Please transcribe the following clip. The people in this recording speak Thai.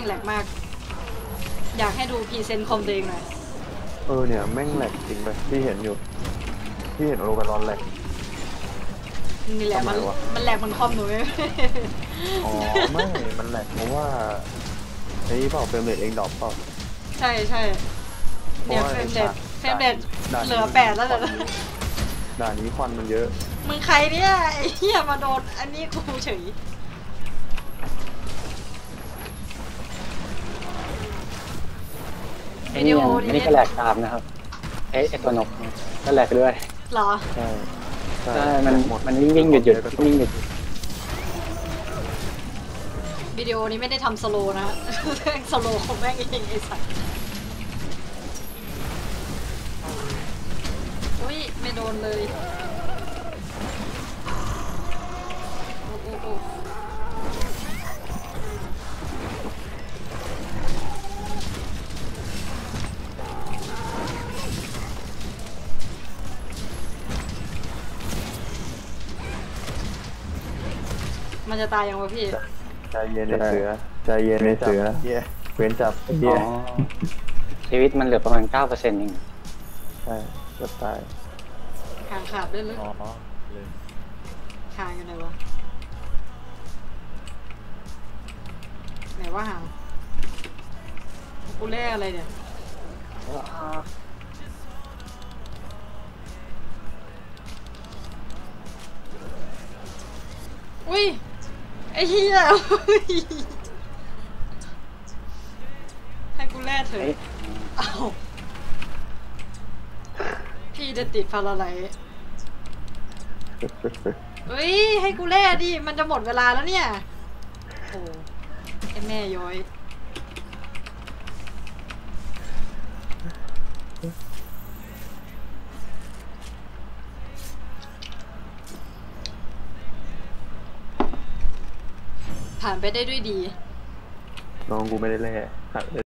แหลกมากอยากให้ดูพรีเซนต์คอมตัวเองหน่อยเนี่ยแม่งแหลกจริงไปที่เห็นอยู่ที่เห็นโอเวอร์รอนแหลกนี่แหละมันแหลกมันคอมหนูไหมอ๋อไม่มันแหลกเพราะว่าไอ้เปล่าเฟรมเรทเองดรอปเปล่าใช่เนี่ยเฟรมเรทเหลือ8แล้วเหรอด่านนี้ควันมันเยอะมึงใครเนี่ยไอ้เหี้ยมาโดนอันนี้กูเฉยวิดีโอนี่ก็แหลกตามนะครับไอ้ตัวนกก็แหลกด้วยหรอใช่มันวิ่งหยุดวิ่งหยุดวิดีโอนี้ไม่ได้ทำสโลนะสโลของแม่งเองไอ้สัสอุ้ยไม่โดนเลยโอ้มันจะตายยังวะพี่ใจเย็นในเสือใจเย็นในเสือเว้นจับชีวิตมันเหลือประมาณ 9% เองใช่จะตายหางขาดด้วยเลยหางอยู่ไหนวะไหนว่าหางกูแลกอะไรเนี่ยอุ้ยไอ้เหี้ยให้กูแล่เถอะอ้าวพี่จะติดพาราไลท์เฮ้ยให้กูแล่ดิมันจะหมดเวลาแล้วเนี่ยโอ้ไอ้แม่ย้อยผ่านไปได้ด้วยดีน้องกูไม่ได้แล่